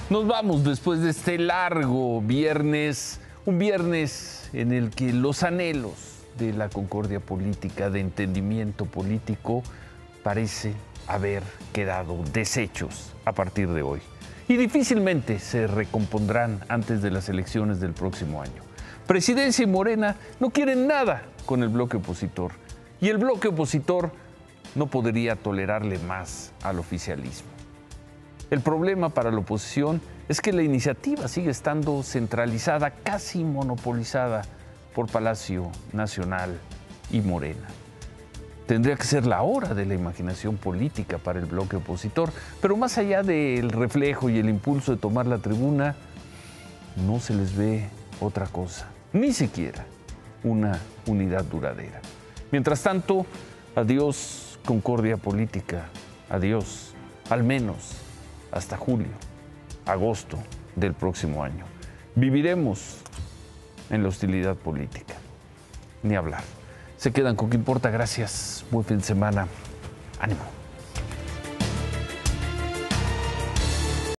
Nos vamos después de este largo viernes, un viernes en el que los anhelos de la concordia política, de entendimiento político, parece haber quedado deshechos a partir de hoy. Y difícilmente se recompondrán antes de las elecciones del próximo año. Presidencia y Morena no quieren nada con el bloque opositor. Y el bloque opositor no podría tolerarle más al oficialismo. El problema para la oposición es que la iniciativa sigue estando centralizada, casi monopolizada por Palacio Nacional y Morena. Tendría que ser la hora de la imaginación política para el bloque opositor, pero más allá del reflejo y el impulso de tomar la tribuna, no se les ve otra cosa, ni siquiera una unidad duradera. Mientras tanto, adiós concordia política, adiós, al menos hasta julio, agosto del próximo año. Viviremos en la hostilidad política, ni hablar. Se quedan con Qué Importa. Gracias, buen fin de semana, ánimo.